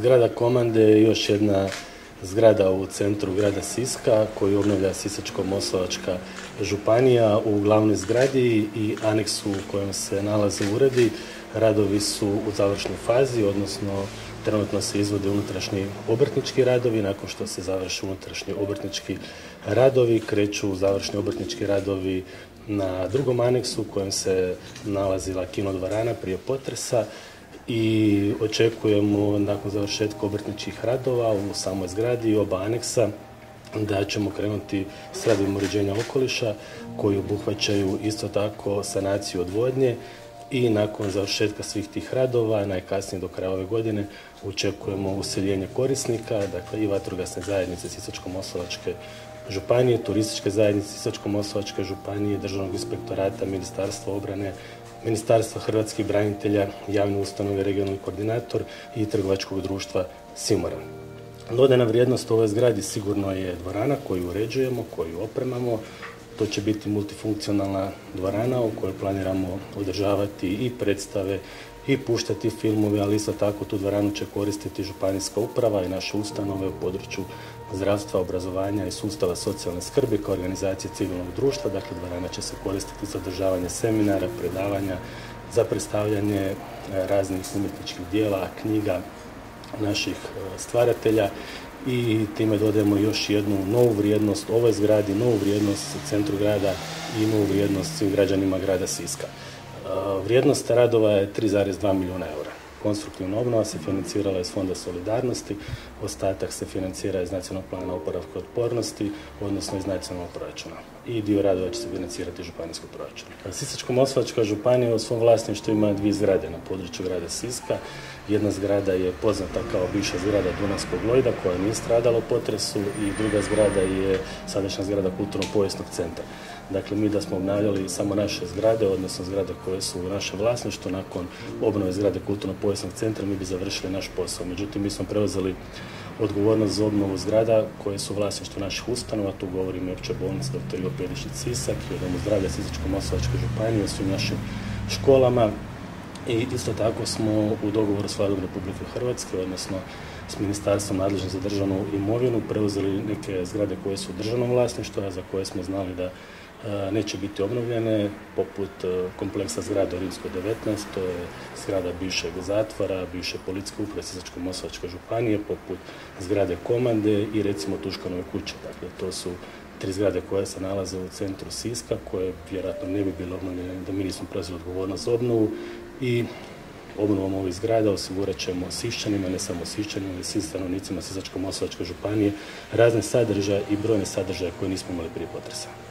Zgrada Komande je još jedna zgrada u centru grada Siska koju obnavlja Sisačko-moslavačka županija u glavnoj zgradi i aneksu u kojem se nalaze uredi. Radovi su u završnoj fazi, odnosno trenutno se izvode unutrašnji obrtnički radovi. Nakon što se završe unutrašnji obrtnički radovi, kreću završni obrtnički radovi na drugom aneksu u kojem se nalazila kinodvorana prije potresa i očekujemo nakon završetka obrtničkih radova u samoj zgradi i oba aneksa da ćemo krenuti s radovima uređenja okoliša koji obuhvaćaju isto tako sanaciju odvodnje i nakon završetka svih tih radova, najkasnije do kraja ove godine, očekujemo useljenje korisnika, dakle i vatrogasne zajednice Sisačko-moslavačke županije, turističke zajednice Sisačko-moslavačke županije, Državnog inspektorata, Ministarstva obrane, Ministarstva hrvatskih branitelja, javne ustanove, regionalni koordinator i trgovačkog društva Simora. Dodana vrijednost u ovoj zgradi sigurno je dvorana koju uređujemo, koju opremamo. To će biti multifunkcionalna dvorana u kojoj planiramo održavati i predstave i puštati filmove, ali isto tako tu dvoranu će koristiti županijska uprava i naše ustanove u području zdravstva, obrazovanja i sustava socijalne skrbi kao organizacije civilnog društva. Dakle, dvorana će se koristiti za održavanje seminara, predavanja, za predstavljanje raznih umjetničkih dijela, knjiga naših stvaratelja i time dodajemo još jednu novu vrijednost ovoj zgradi, novu vrijednost u centru grada i novu vrijednost svim građanima grada Siska. Vrijednost radova je 3,2 milijuna eura. Konstruktivna obnova se financirala iz Fonda solidarnosti, ostatak se financira iz Nacionalnog plana oporavka i otpornosti, odnosno iz nacionalnog proračuna. I dio radova će se financirati iz županijskog proračuna. Sisačko-moslavačka županija u svom vlasništvu ima dvije zgrade na području grada Siska. Jedna zgrada je poznata kao bivša zgrada Dunavskog lojda koja nije stradala u potresu i druga zgrada je sadašnja zgrada Kulturno-povijesnog centra. Dakle, mi da smo obnavljali samo naše zgrade, odnosno zgrade koje su u našem vlasništvu, nakon obnove zgrade Kulturno-povijesnog centra mi bi završili naš posao. Međutim, mi smo preuzeli odgovornost za obnovu zgrada koje su u vlasništvu naših ustanova. Tu govorimo o Općoj bolnici dr. Ivo Pedišić Sisak i o Domu zdravlja Sisačko-moslavačke županije, o svim našim školama. I isto tako smo u dogovoru s Vladom Republike Hrvatske, odnosno s ministarstvom nadležnim za državnu imovinu, preuzeli neke zgrade koje su u državnom vlasništvu, a za koje smo znali da neće biti obnovljene, poput kompleksa zgrada u Rimskoj 19, to je zgrada bivšeg zatvora, bivše policijske uprave Sisačko-moslavačke županije, poput zgrade Komande i recimo Tuškanove kuće. Dakle, to su tri zgrade koje se nalaze u centru Siska, koje vjerojatno ne bi bile obnovljene da mi nismo preuzeli odgovornost za obnovu i obnovom ovih zgrada osigurat ćemo Siščanima, ne samo Siščanima, i svim stanovnicima Sisačko-moslavačke županije razne sadržaje i brojne sadržaje koje nismo imali prije potresa.